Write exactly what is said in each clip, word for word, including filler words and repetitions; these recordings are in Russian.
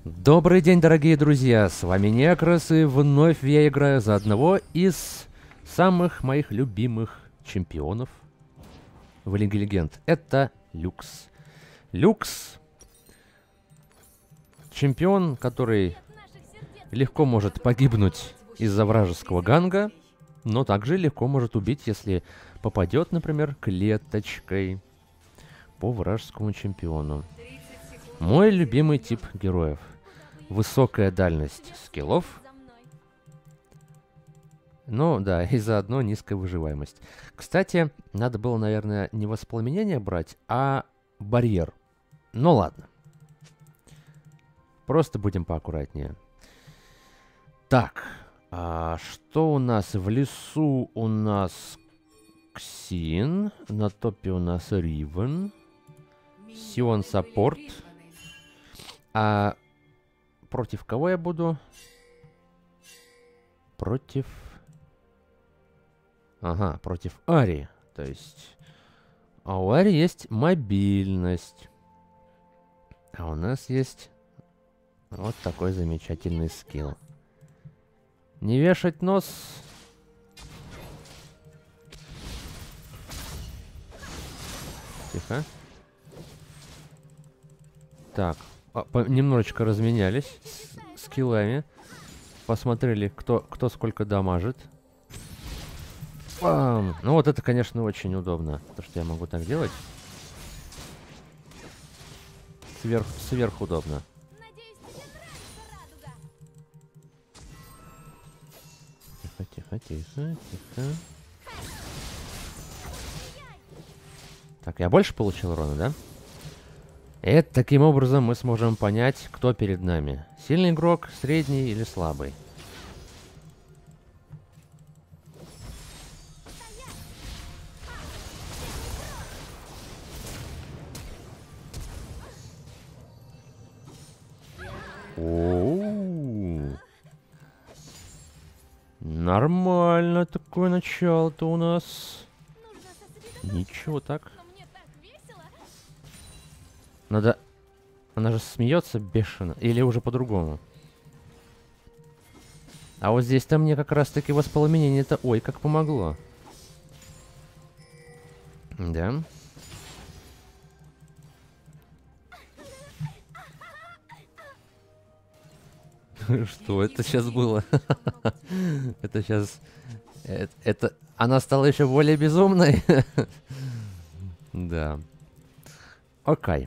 Добрый день, дорогие друзья, с вами Некрос, и вновь я играю за одного из самых моих любимых чемпионов в Лиге Легенд. Это Люкс. Люкс — чемпион, который легко может погибнуть из-за вражеского ганга, но также легко может убить, если попадет, например, клеточкой по вражескому чемпиону. Мой любимый тип героев. Высокая дальность скиллов. Ну да, и заодно низкая выживаемость. Кстати, надо было, наверное, не воспламенение брать, а барьер. Ну ладно. Просто будем поаккуратнее. Так, а что у нас в лесу? У нас Ксин. На топе у нас Ривен. Сион саппорт. А против кого я буду? Против... Ага, против Ари. То есть... А у Ари есть мобильность. А у нас есть вот такой замечательный скилл. Не вешать нос. Тихо. Так, а, по, немножечко разменялись с, скиллами. Посмотрели, кто, кто сколько дамажит. Бам! Ну вот это, конечно, очень удобно. То, что я могу так делать. Сверх, сверхудобно. Тихо, тихо, тихо, тихо. Так, я больше получил урона, да? И таким образом мы сможем понять, кто перед нами. Сильный игрок, средний или слабый. О-о-о. Нормально такое начало-то у нас. Ничего так. Надо... Она же смеется бешено. Или уже по-другому. А вот здесь-то мне как раз-таки воспламенение-то... Ой, как помогло. Да. Что это сейчас было? Это сейчас... Это... Она стала еще более безумной? Да. Окей.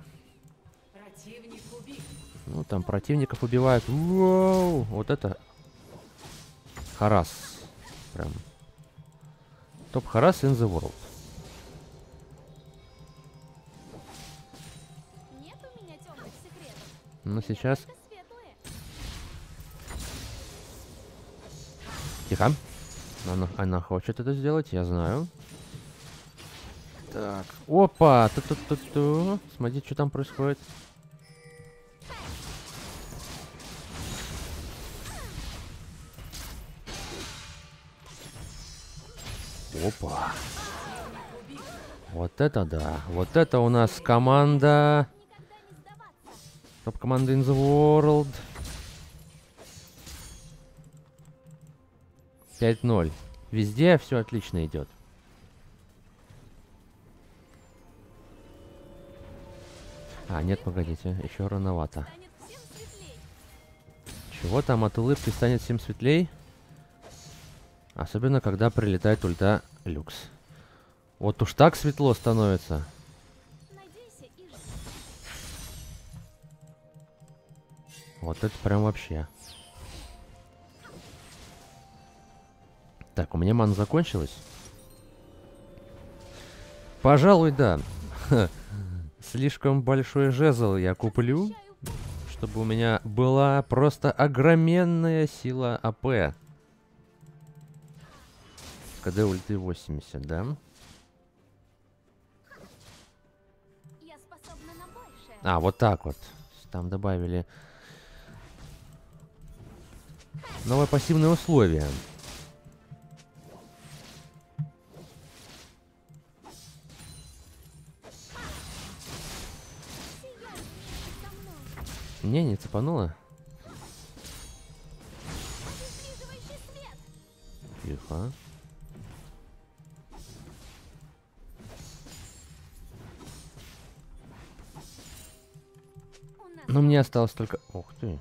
Ну, там противников убивают. Воу! Вот это... Харас. Прям. Топ Харас in the world. Ну, сейчас... Тихо. Она, она хочет это сделать, я знаю. Так. Опа! Ту-ту-ту-ту. Смотри, что там происходит. Опа. Вот это да. Вот это у нас команда. Топ-команда in the world. пять ноль. Везде все отлично идет. А, нет, погодите. Еще рановато. Чего там от улыбки станет всем светлей? Особенно, когда прилетает ульта Люкс. Вот уж так светло становится. Вот это прям вообще. Так, у меня мана закончилась. Пожалуй, да. Слишком большой жезл я куплю, чтобы у меня была просто огроменная сила АП. КД ульты восемьдесят, да? А, вот так вот. Там добавили новое пассивное условие. Не, не цепануло. Тихо. Но мне осталось только... Ух ты.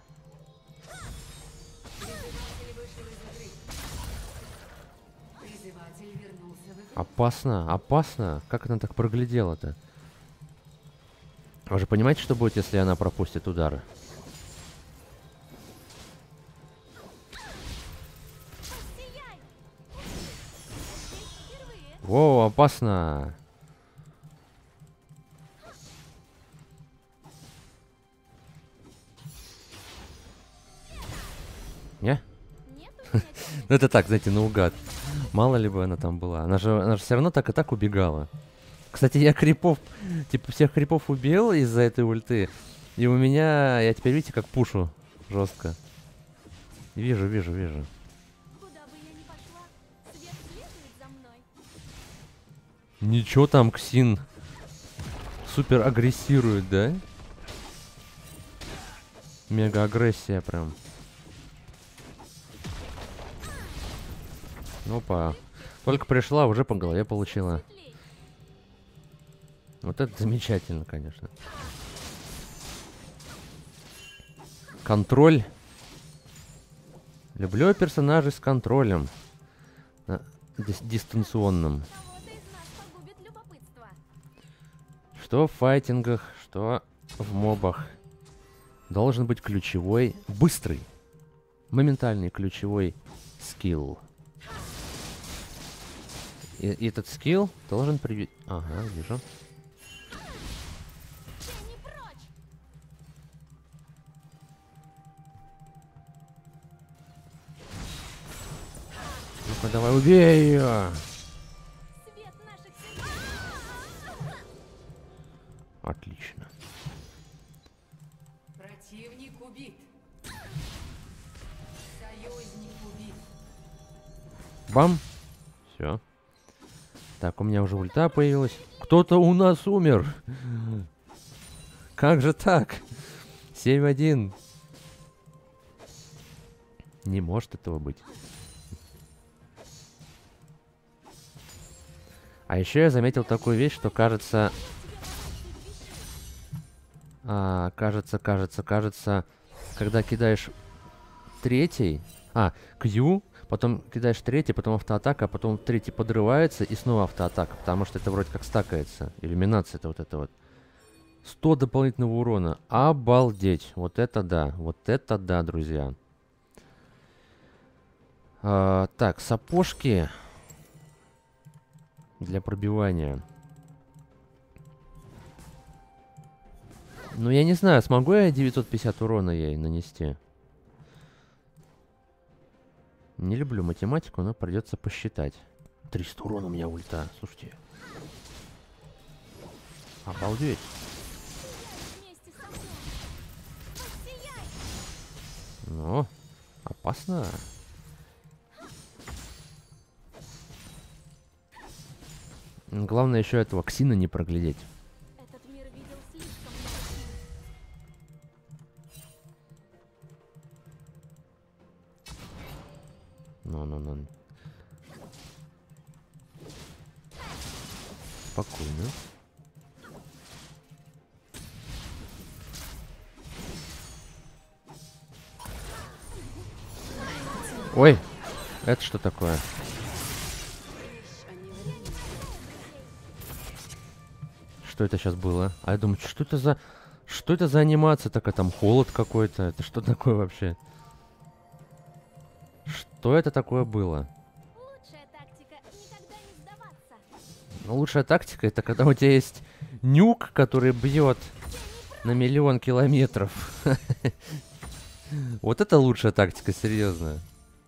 Опасно, опасно. Как она так проглядела-то? Вы же понимаете, что будет, если она пропустит удары? Воу, опасно. Не? Ну это так, знаете, наугад. Мало ли бы она там была. Она же, она же все равно так и так убегала. Кстати, я крипов, типа всех крипов убил из-за этой ульты. И у меня, я теперь, видите, как пушу жестко. Вижу, вижу, вижу. Ничего там, Ксин супер агрессирует, да? Мега агрессия прям. Опа. Только пришла, уже по голове получила. Вот это замечательно, конечно. Контроль. Люблю персонажей с контролем. На дис дистанционным. Что в файтингах, что в мобах. Должен быть ключевой, быстрый, моментальный ключевой скилл. И, и этот скилл должен привить... Ага, вижу. Ну-ка, давай, убей ее! Отлично. Противник убит. Союзник убит. Бам! Все. Так, у меня уже ульта появилась. Кто-то у нас умер. Как же так? семь один. Не может этого быть. А еще я заметил такую вещь, что кажется... А, кажется, кажется, кажется, когда кидаешь третий... А, Q, потом кидаешь третий, потом автоатака, а потом третий подрывается и снова автоатака, потому что это вроде как стакается. Иллюминация это вот это вот. сто дополнительного урона. Обалдеть. Вот это да. Вот это да, друзья. А, так, сапожки для пробивания. Ну, я не знаю, смогу я девятьсот пятьдесят урона ей нанести. Не люблю математику, но придется посчитать. триста урона у меня ульта, слушайте. Обалдеть. Ну, опасно. Главное еще этого Ксина не проглядеть. Ну-ну-ну. Спокойно. Ой, это что такое? Что это сейчас было? А я думаю, что это за... Что это за анимация такая? Там холод какой-то. Это что такое вообще? Что это такое было? Лучшая тактика — никогда не сдаваться. Ну, лучшая тактика — это когда у тебя есть нюк, который бьет на миллион километров. Вот это лучшая тактика, серьезно.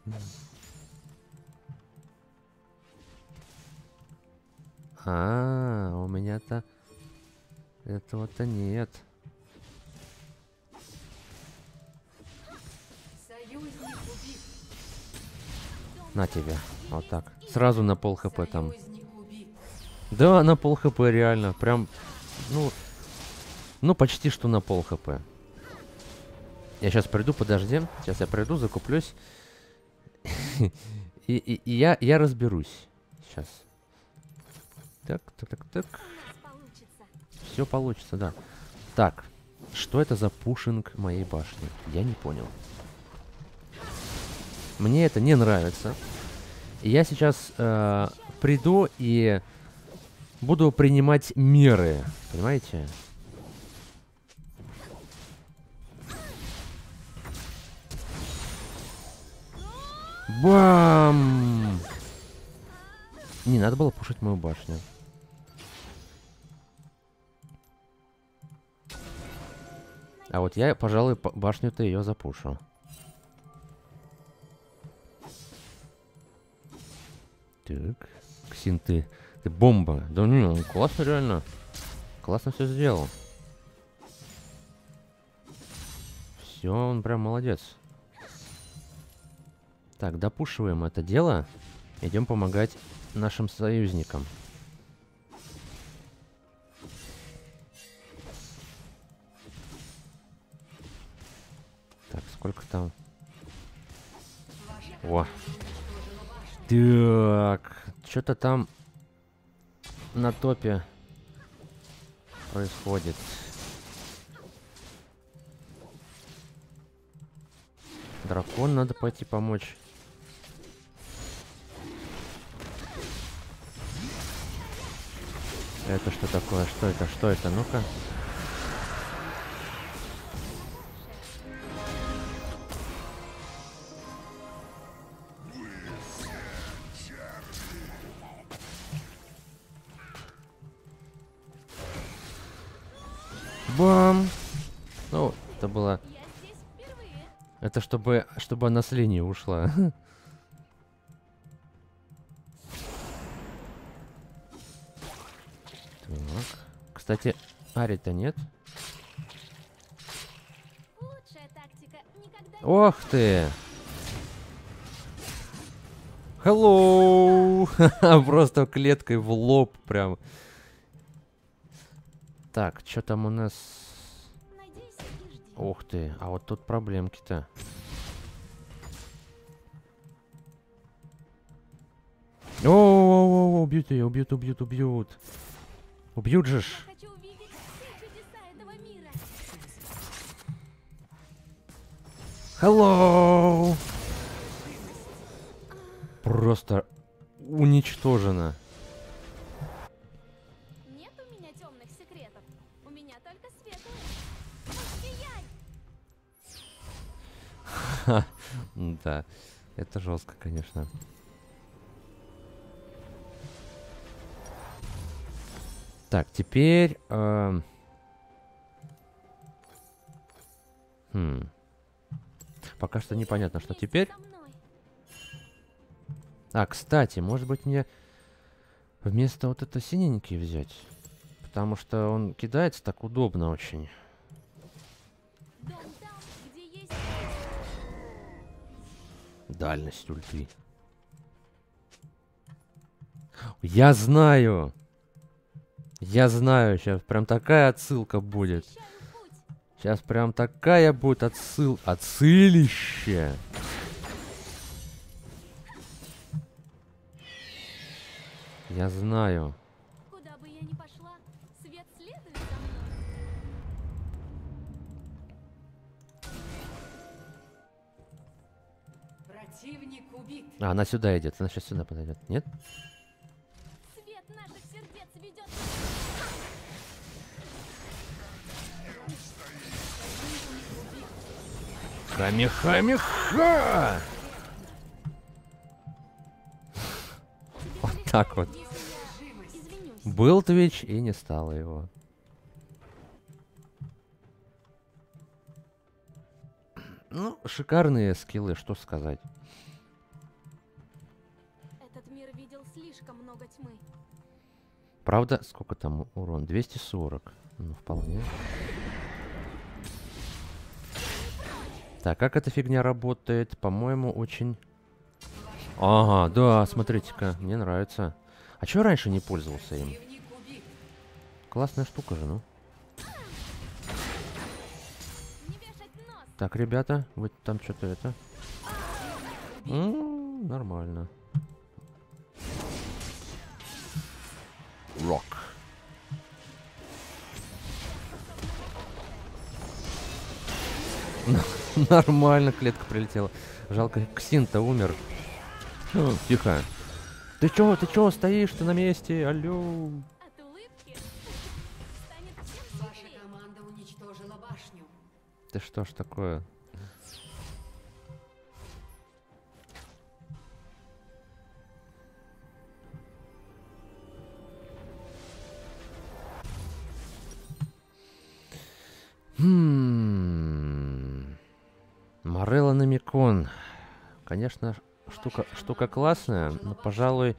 А, у меня-то этого-то нет. На тебе. Вот так. Сразу на пол хп там. Да, на пол хп реально. Прям, ну, ну почти что на пол хп. Я сейчас приду, подожди. Сейчас я приду, закуплюсь. И, и, и я, я разберусь. Сейчас. Так, так, так, так. У нас получится. Все получится, да. Так, что это за пушинг моей башни? Я не понял. Мне это не нравится. И я сейчас э, приду и буду принимать меры. Понимаете? Бам! Не надо было пушить мою башню. А вот я, пожалуй, по- башню-то ее запушу. Так, Ксин, ты, ты бомба. Да не, он классно реально. Классно все сделал. Все, он прям молодец. Так, допушиваем это дело. Идем помогать нашим союзникам. Так, сколько там? О. Так, что-то там на топе происходит. Дракон, надо пойти помочь. Это что такое? Что это? Что это? Ну-ка. Бам! Ну, это было... Я здесь впервые. Это чтобы, чтобы она с линии ушла. Так. Кстати, Ари-то нет. Лучшая тактика никогда не Ох ты! Hello! Просто клеткой в лоб прям. Так, что там у нас? надейся и жди. Ух ты, а вот тут проблемки-то. О, убьют ее, убьют, убьют, убьют. Убьют же ж. Я хочу увидеть все чудеса этого мира. Hello! Просто уничтожено. Нет у меня темных секретов. У меня только светлые. Сияй! Ха, да, это жестко, конечно. Так, теперь... эм, хм. Пока что непонятно, что Вместе теперь. со мной. А, кстати, может быть мне вместо вот это синенький взять? Потому что он кидается так удобно очень. Дом там, где есть Дальность ульты. Я знаю! Я знаю, сейчас прям такая отсылка будет. освещаю путь. Сейчас прям такая будет отсыл... Отсылище! Я знаю. Куда бы я ни пошла, свет следует за мной. Противник убит. А, она сюда идет. Она сейчас сюда подойдет. Нет? Свет наших сердец ведет. Камехамеха! Вот так вот. Извинюсь. Был Твич и не стало его. Ну, шикарные скиллы, что сказать. Этот мир видел слишком много тьмы. Правда, сколько там урон? двести сорок. Ну, вполне. Так, как эта фигня работает? По-моему, очень... Ага, да, смотрите-ка, мне нравится. А чё раньше не пользовался им? Противник убит. Классная штука же, ну. Не вешать нос. Так, ребята, вы там что-то это... М, Ну, нормально. Рок. Нормально, клетка прилетела. Жалко, Ксин-то умер. О, тихо. Ты чё, ты чё стоишь ты на месте? Алло. От улыбки станет всем Ваша светлее. команда уничтожила башню. Ты что ж такое? Хм. Морелла Намикон. Конечно, штука, штука классная, но, пожалуй...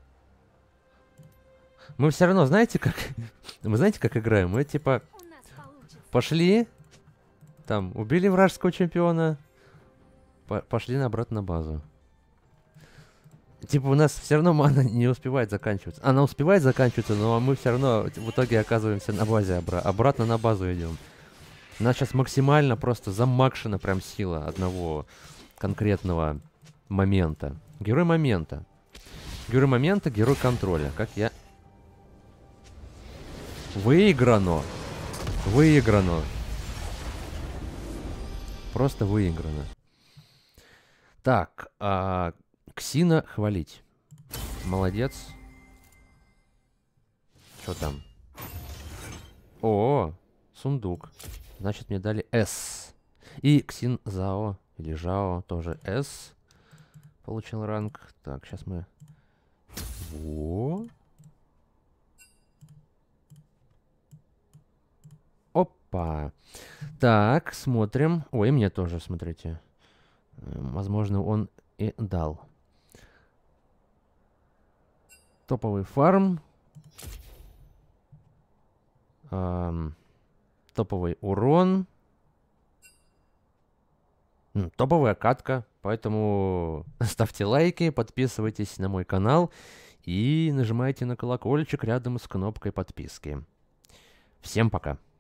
Мы все равно, знаете, как... Мы знаете, как играем? Мы, типа, У нас получится. пошли, там, убили вражеского чемпиона, по- пошли на обратно на базу. Типа, у нас все равно мана не успевает заканчиваться. Она успевает заканчиваться, но мы все равно в итоге оказываемся на базе, обра- обратно на базу идем. У нас сейчас максимально просто замакшена прям сила одного конкретного момента. Герой момента. Герой момента, герой контроля. Как я... Выиграно. Выиграно. Просто выиграно. Так, а, Ксина хвалить. Молодец. Что там? О, сундук. Значит, мне дали S. И Ксин Зао, или Жао, тоже S. Получил ранг. Так, сейчас мы... Во. Опа. Так, смотрим. Ой, мне тоже, смотрите. Э, Возможно, он и дал. Топовый фарм. Ам, топовый урон. М, Топовая катка. Поэтому ставьте лайки, подписывайтесь на мой канал и нажимайте на колокольчик рядом с кнопкой подписки. Всем пока.